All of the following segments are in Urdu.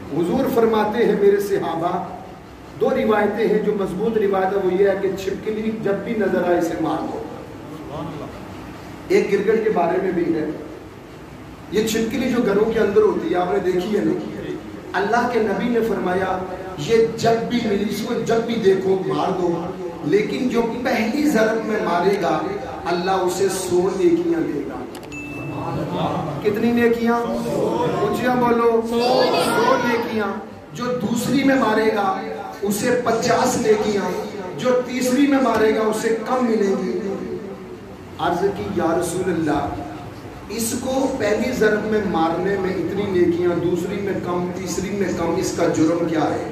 حضور فرماتے ہیں میرے صحابہ، دو روایتیں ہیں جو مضبوط روایت ہے، وہ یہ ہے کہ چھپکلی جب بھی نظر آئے اسے مار دو۔ ایک گرگٹ کے بارے میں بھی ہے، یہ چھپکلی جو گھروں کے اندر ہوتی ہے آپ نے دیکھی ہے نا، اللہ کے نبی نے فرمایا یہ جب بھی ملی اس کو جب بھی دیکھو مار دو، لیکن جو پہلی ضرب میں مارے گا اللہ اسے 100 نیکیاں دے گا۔ کتنی نیکیاں؟ اونچیاں بولو، 100 نیکیاں۔ جو دوسری میں مارے گا اسے 50 نیکیاں، جو تیسری میں مارے گا اسے کم ملیں گی۔ عرض کی یا رسول اللہ، اس کو پہلی ضرب میں مارنے میں اتنی نیکیاں، دوسری میں کم، تیسری میں کم، اس کا جرم کیا ہے؟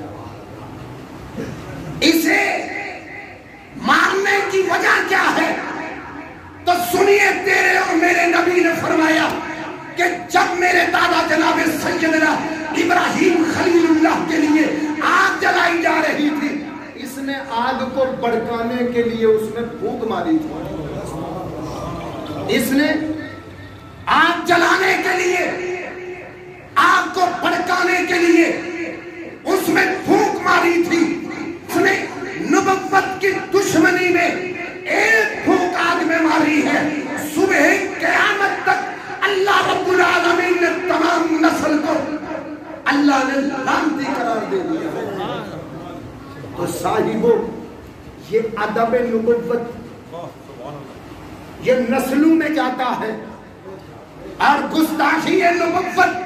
اسے مارنے کی وجہ کیا ہے؟ تو سنیے، تیرے اور میرے نبی نے فرمایا کہ جب میرے دادا جناب سیدنا ابراہیم خلیل اللہ کے لیے آگ جلائی جا رہی تھی، اس نے آگ کو بھڑکانے کے لیے اس میں پھونک ماری تھی۔ اس نے آگ جلانے کے لیے، آگ کو بھڑکانے کے لیے اس میں پھونک ماری تھی۔ اس نے نبوت کی دشمنی میں ایک پھونک آگ میں ماری ہے، صبح قیامت تک اللہ رب العالمین نے تمام نسل کو اللہ نے لعنتی قرار دے دیا ہے۔ تو صاحبو، یہ ادب نبوت یہ نسلوں میں جاتا ہے، اور گستاخی نبوت